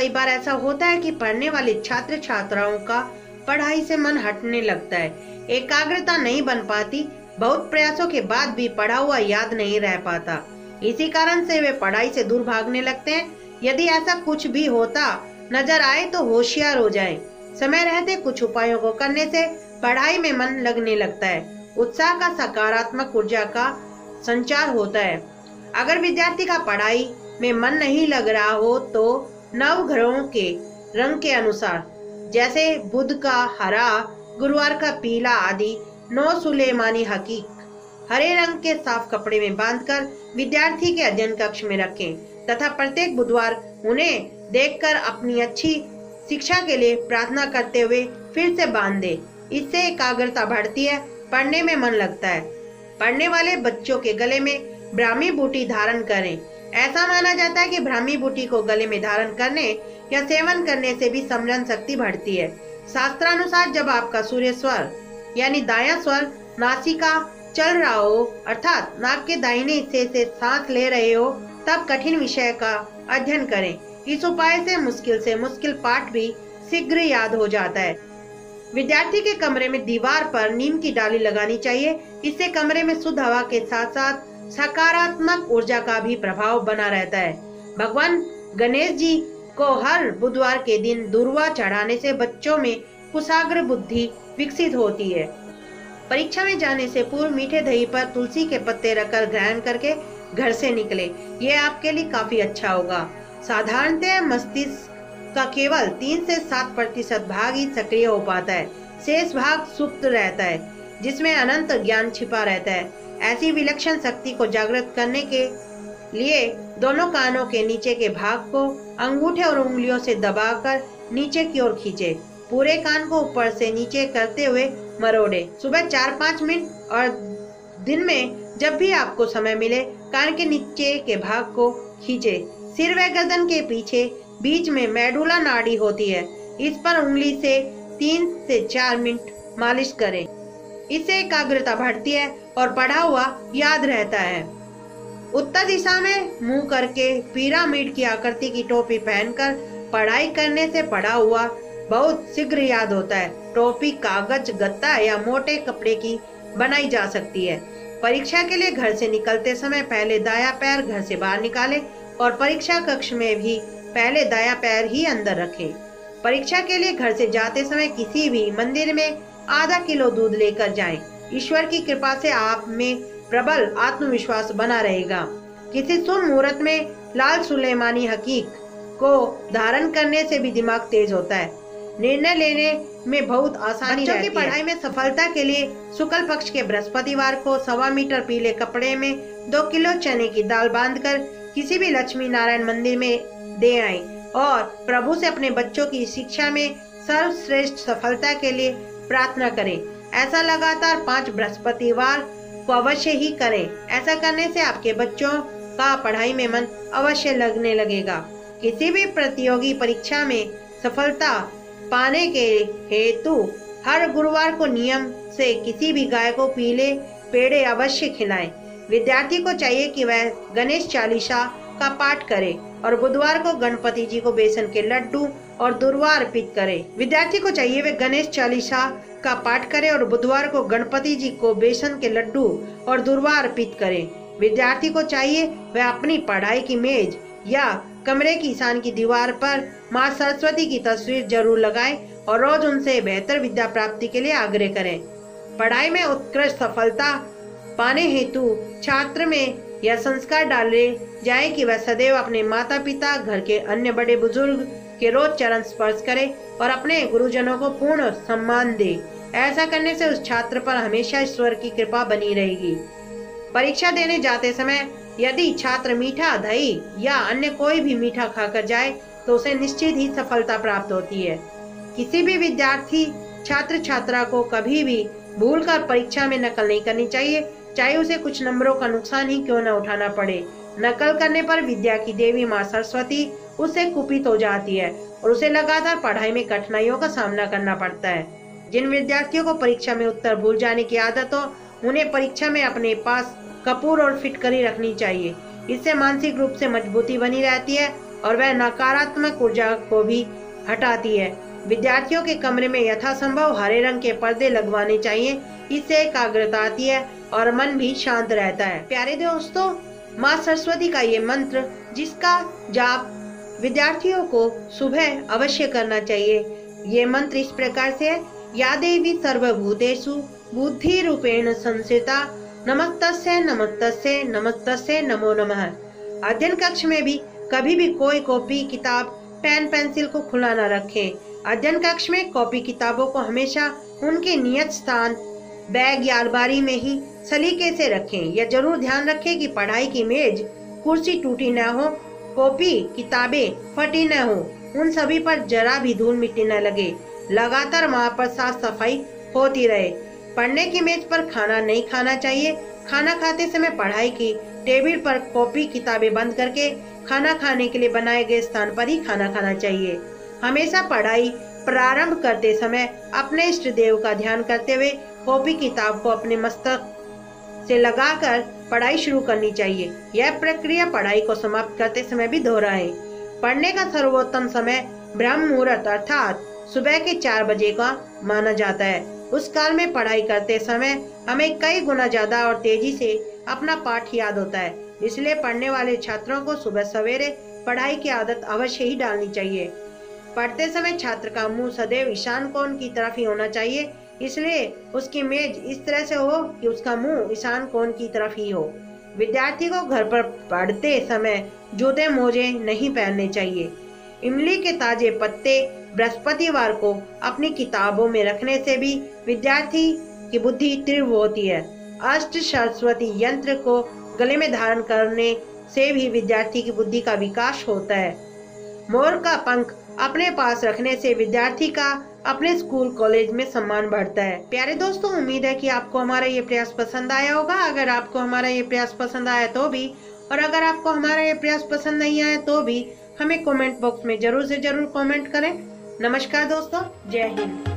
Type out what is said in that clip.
कई बार ऐसा होता है कि पढ़ने वाले छात्र छात्राओं का पढ़ाई से मन हटने लगता है, एकाग्रता नहीं बन पाती, बहुत प्रयासों के बाद भी पढ़ा हुआ याद नहीं रह पाता। इसी कारण से वे पढ़ाई से दूर भागने लगते हैं। यदि ऐसा कुछ भी होता नजर आए तो होशियार हो जाएं। समय रहते कुछ उपायों को करने से पढ़ाई में मन लगने लगता है, उत्साह का सकारात्मक ऊर्जा का संचार होता है। अगर विद्यार्थी का पढ़ाई में मन नहीं लग रहा हो तो नवग्रहों के रंग के अनुसार, जैसे बुध का हरा, गुरुवार का पीला आदि 9 सुलेमानी हकीक हरे रंग के साफ कपड़े में बांधकर विद्यार्थी के अध्ययन कक्ष में रखें तथा प्रत्येक बुधवार उन्हें देखकर अपनी अच्छी शिक्षा के लिए प्रार्थना करते हुए फिर से बांध दे। इससे एकाग्रता बढ़ती है, पढ़ने में मन लगता है। पढ़ने वाले बच्चों के गले में ब्राह्मी बूटी धारण करें। ऐसा माना जाता है कि ब्राह्मी बूटी को गले में धारण करने या सेवन करने से भी स्मरण शक्ति बढ़ती है। शास्त्रानुसार जब आपका सूर्य स्वर यानी दायां स्वर नासिका चल रहा हो, अर्थात नाक के दाहिने हिस्से से सांस ले रहे हो, तब कठिन विषय का अध्ययन करें। इस उपाय से मुश्किल पाठ भी शीघ्र याद हो जाता है। विद्यार्थी के कमरे में दीवार पर नीम की डाली लगानी चाहिए। इससे कमरे में शुद्ध हवा के साथ साथ सकारात्मक ऊर्जा का भी प्रभाव बना रहता है। भगवान गणेश जी को हर बुधवार के दिन दुर्वा चढ़ाने से बच्चों में कुशाग्र बुद्धि विकसित होती है। परीक्षा में जाने से पूर्व मीठे दही पर तुलसी के पत्ते रखकर ग्रहण करके घर से निकले, ये आपके लिए काफी अच्छा होगा। साधारणतः मस्तिष्क का केवल 3 से 7% भाग ही सक्रिय हो पाता है, शेष भाग सुप्त रहता है, जिसमें अनंत ज्ञान छिपा रहता है। ऐसी विलक्षण शक्ति को जागृत करने के लिए दोनों कानों के नीचे के भाग को अंगूठे और उंगलियों से दबाकर नीचे की ओर खींचे। पूरे कान को ऊपर से नीचे करते हुए मरोड़े। सुबह 4-5 मिनट और दिन में जब भी आपको समय मिले कान के नीचे के भाग को खींचे। सिर व गर्दन के पीछे बीच में मेडुला नाड़ी होती है, इस पर उंगली से 3 से 4 मिनट मालिश करें। इससे एकाग्रता बढ़ती है और पढ़ा हुआ याद रहता है। उत्तर दिशा में मुंह करके पिरामिड की आकृति की टोपी पहनकर पढ़ाई करने से पढ़ा हुआ बहुत शीघ्र याद होता है। टोपी कागज, गत्ता या मोटे कपड़े की बनाई जा सकती है। परीक्षा के लिए घर से निकलते समय पहले दायां पैर घर से बाहर निकालें और परीक्षा कक्ष में भी पहले दायां पैर ही अंदर रखें। परीक्षा के लिए घर से जाते समय किसी भी मंदिर में आधा किलो दूध लेकर जाएं। ईश्वर की कृपा से आप में प्रबल आत्मविश्वास बना रहेगा। किसी शुभ मुहूर्त में लाल सुलेमानी हकीक को धारण करने से भी दिमाग तेज होता है, निर्णय लेने में बहुत आसानी रहती है। बच्चों की पढ़ाई में सफलता के लिए शुक्ल पक्ष के बृहस्पतिवार को 1.25 मीटर पीले कपड़े में 2 किलो चने की दाल बांधकर किसी भी लक्ष्मी नारायण मंदिर में दे आएं और प्रभु से अपने बच्चों की शिक्षा में सर्वश्रेष्ठ सफलता के लिए प्रार्थना करें। ऐसा लगातार 5 बृहस्पतिवार को अवश्य ही करें। ऐसा करने से आपके बच्चों का पढ़ाई में मन अवश्य लगने लगेगा। किसी भी प्रतियोगी परीक्षा में सफलता पाने के हेतु हर गुरुवार को नियम से किसी भी गाय को पीले पेड़े अवश्य खिलाएं। विद्यार्थी को चाहिए कि वह गणेश चालीसा का पाठ करे और बुधवार को गणपति जी को बेसन के लड्डू और दुर्वा अर्पित करे। विद्यार्थी को चाहिए वे गणेश चालीसा का पाठ करे और बुधवार को गणपति जी को बेसन के लड्डू और दुर्वा अर्पित करे। विद्यार्थी को चाहिए वह अपनी पढ़ाई की मेज या कमरे की ईशान की दीवार पर माँ सरस्वती की तस्वीर जरूर लगाएं और रोज उनसे बेहतर विद्या प्राप्ति के लिए आग्रह करें। पढ़ाई में उत्कृष्ट सफलता पाने हेतु छात्र में यह संस्कार डाले जाए कि वह सदैव अपने माता पिता, घर के अन्य बड़े बुजुर्ग के रोज चरण स्पर्श करे और अपने गुरुजनों को पूर्ण सम्मान दे। ऐसा करने से उस छात्र पर हमेशा ईश्वर की कृपा बनी रहेगी। परीक्षा देने जाते समय यदि छात्र मीठा, दही या अन्य कोई भी मीठा खाकर जाए तो उसे निश्चित ही सफलता प्राप्त होती है। किसी भी विद्यार्थी छात्र छात्रा को कभी भी भूलकर परीक्षा में नकल नहीं करनी चाहिए, चाहे उसे कुछ नंबरों का नुकसान ही क्यों न उठाना पड़े। नकल करने पर विद्या की देवी माँ सरस्वती उससे कुपित हो जाती है और उसे लगातार पढ़ाई में कठिनाइयों का सामना करना पड़ता है। जिन विद्यार्थियों को परीक्षा में उत्तर भूल जाने की आदत हो, उन्हें परीक्षा में अपने पास कपूर और फिटकरी रखनी चाहिए। इससे मानसिक रूप से मजबूती बनी रहती है और वह नकारात्मक ऊर्जा को भी हटाती है। विद्यार्थियों के कमरे में यथासंभव हरे रंग के पर्दे लगवाने चाहिए। इससे एकाग्रता आती है और मन भी शांत रहता है। प्यारे दोस्तों, माँ सरस्वती का ये मंत्र जिसका जाप विद्यार्थियों को सुबह अवश्य करना चाहिए। ये मंत्र इस प्रकार से है: या देवी सर्वभूतेषु बुद्धि रूपेण संस्थिता नमस्तस्यै नमस्तस्यै नमस्तस्यै नमो नमः। अध्ययन कक्ष में भी कभी भी कोई कॉपी किताब पेन पेंसिल को खुला न रखें। अध्ययन कक्ष में कॉपी किताबों को हमेशा उनके नियत स्थान बैग या अलमारी में ही सलीके से रखें। यह जरूर ध्यान रखें कि पढ़ाई की मेज कुर्सी टूटी न हो, कॉपी किताबें फटी न हो, उन सभी पर जरा भी धूल मिट्टी न लगे। लगातार वहाँ पर साफ सफाई होती रहे। पढ़ने की मेज पर खाना नहीं खाना चाहिए। खाना खाते समय पढ़ाई की टेबल पर कॉपी किताबें बंद करके खाना खाने के लिए बनाए गए स्थान पर ही खाना खाना चाहिए। हमेशा पढ़ाई प्रारंभ करते समय अपने इष्ट देव का ध्यान करते हुए कॉपी किताब को अपने मस्तक से लगाकर पढ़ाई शुरू करनी चाहिए। यह प्रक्रिया पढ़ाई को समाप्त करते समय भी दोहराएं। पढ़ने का सर्वोत्तम समय ब्रह्म मुहूर्त अर्थात सुबह के 4 बजे का माना जाता है। उस काल में पढ़ाई करते समय हमें कई गुना ज्यादा और तेजी से अपना पाठ याद होता है। इसलिए पढ़ने वाले छात्रों को सुबह सवेरे पढ़ाई की आदत अवश्य ही डालनी चाहिए। पढ़ते समय छात्र का मुंह सदैव ईशान कोण की तरफ ही होना चाहिए। इसलिए उसकी मेज इस तरह से हो कि उसका मुंह ईशान कोण की तरफ ही हो। विद्यार्थी को घर पर पढ़ते समय जूते मोजे नहीं पहनने चाहिए। इमली के ताजे पत्ते बृहस्पतिवार को अपनी किताबों में रखने से भी विद्यार्थी की बुद्धि तीव्र होती है। अष्ट सरस्वती यंत्र को गले में धारण करने से भी विद्यार्थी की बुद्धि का विकास होता है। मोर का पंख अपने पास रखने से विद्यार्थी का अपने स्कूल कॉलेज में सम्मान बढ़ता है। प्यारे दोस्तों, उम्मीद है कि आपको हमारा ये प्रयास पसंद आया होगा। अगर आपको हमारा ये प्रयास पसंद आया तो भी, और अगर आपको हमारा ये प्रयास पसंद नहीं आया तो भी हमें कमेंट बॉक्स में जरूर से जरूर कमेंट करें। नमस्कार दोस्तों, जय हिंद।